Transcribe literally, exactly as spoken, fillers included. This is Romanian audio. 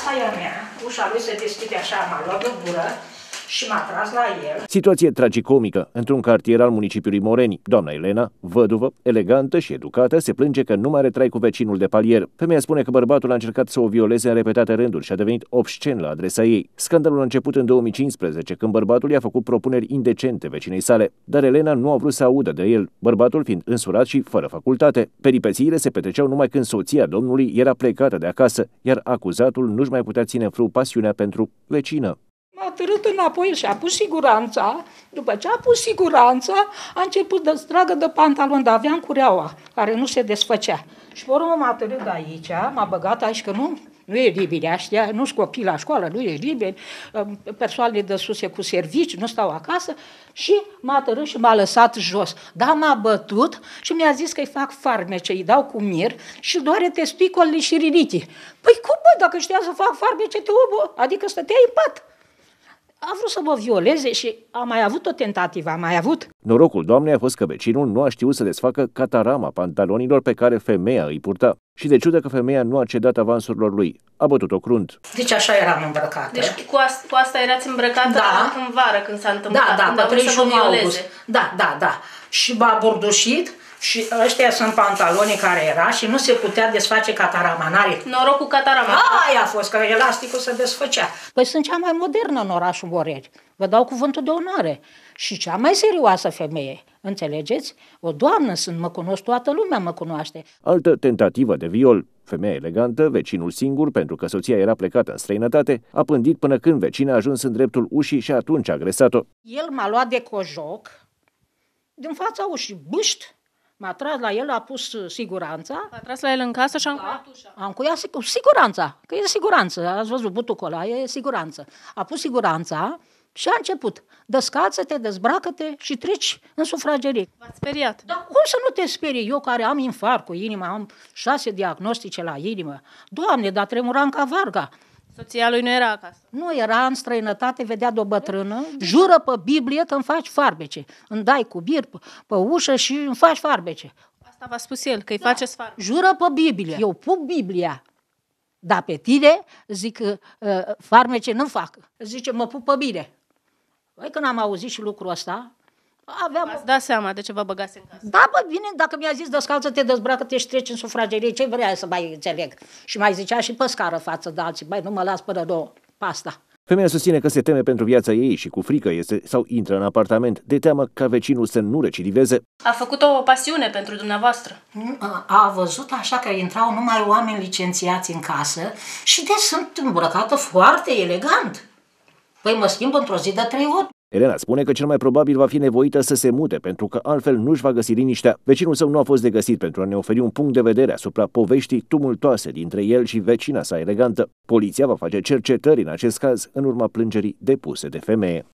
Casa e a mea, ușa lui se deschide așa, m-a luat de gură și m-a tras la el. Situație tragicomică într-un cartier al municipiului Moreni. Doamna Elena, văduvă, elegantă și educată, se plânge că nu mai are trai cu vecinul de palier. Femeia spune că bărbatul a încercat să o violeze în repetate rânduri și a devenit obscen la adresa ei. Scandalul a început în două mii cincisprezece, când bărbatul i-a făcut propuneri indecente vecinei sale, dar Elena nu a vrut să audă de el, bărbatul fiind însurat și fără facultate. Peripețiile se petreceau numai când soția domnului era plecată de acasă, iar acuzatul nu-și mai putea ține în frâu pasiunea pentru vecină. M-a târât înapoi și a pus siguranța. După ce a pus siguranța, a început să tragă de pantalon, dar aveam cureaua, care nu se desfăcea. Și pe urmă m-a târât de aici, m-a băgat aici, că nu, nu e liber, aștia, nu-s copii la școală, nu e liber, persoanele de sus e cu servici, nu stau acasă, și m-a târât și m-a lăsat jos. Dar m-a bătut și mi-a zis că îi fac farmece, îi dau cu mir și doare testicolele și rinichii. Păi cum, bă, dacă știa să fac farmece, te obă, adică stăteai în pat. A vrut să mă violeze și a mai avut o tentativă, a mai avut. Norocul doamnei a fost că vecinul nu a știut să desfacă catarama pantalonilor pe care femeia îi purta. Și de ciudă că femeia nu a cedat avansurilor lui, a bătut-o crunt. Deci așa eram îmbrăcată. Deci cu asta, cu asta erați îmbrăcată da. în vară când s-a întâmplat, da, da, când a vrut să vă violeze. Da, da, da. Și m-a burdușit și ăștia sunt pantalonii care era și nu se putea desface catarama. N-are. Noroc cu catarama. Aia a fost, că elasticul se desfăcea. Păi sunt cea mai modernă în orașul Moreni. Vă dau cuvântul de onoare. Și cea mai serioasă femeie. Înțelegeți? O doamnă sunt, mă cunosc, toată lumea mă cunoaște. Altă tentativă de viol. Femeia elegantă, vecinul singur, pentru că soția era plecată în străinătate, a pândit până când vecina a ajuns în dreptul ușii și atunci a agresat-o. El m-a luat de cojoc din fața ușii, bâșt. M-a tras la el, a pus siguranța. A tras la el în casă și a încuiat da. ușa. A încuiat siguranța, că e siguranță. Ați văzut butucul ăla, e siguranță. A pus siguranța și a început. Descalță-te, dezbracă-te și treci în sufragerie. V-ați speriat? Dar cum să nu te sperii? Eu care am infarct cu inima, am șase diagnostice la inimă. Doamne, dar tremuram ca varga. Soția lui nu era acasă. Nu, era în străinătate, vedea de o bătrână, jură pe Biblie că îmi faci farbece. Îmi dai cu bir pe, pe ușă și îmi faci farbece. Asta v-a spus el, că îi da. faceți farbece. Jură pe Biblie. Eu pun Biblia. Dar pe tine, zic, uh, farmece nu fac. Zice, mă pup pe bine. Păi când am auzit și lucrul ăsta, aveam... V-ați dat seama de ce vă băgați în casă? Da, bă, bine, dacă mi-a zis descalță-te, dezbracă-te și treci în sufragerie, ce vrea să mai înțeleg? Și mai zicea și pe scară față de alții, băi, nu mă las până două, pe asta. Femeia susține că se teme pentru viața ei și cu frică este sau intră în apartament, de teamă ca vecinul să nu recidiveze. A făcut o pasiune pentru dumneavoastră. A văzut așa că intrau numai oameni licențiați în casă și de sunt îmbrăcată foarte elegant. Păi mă schimb într-o zi de trei ori. Elena spune că cel mai probabil va fi nevoită să se mute, pentru că altfel nu-și va găsi liniștea. Vecinul său nu a fost de găsit pentru a ne oferi un punct de vedere asupra poveștii tumultoase dintre el și vecina sa elegantă. Poliția va face cercetări în acest caz în urma plângerii depuse de femeie.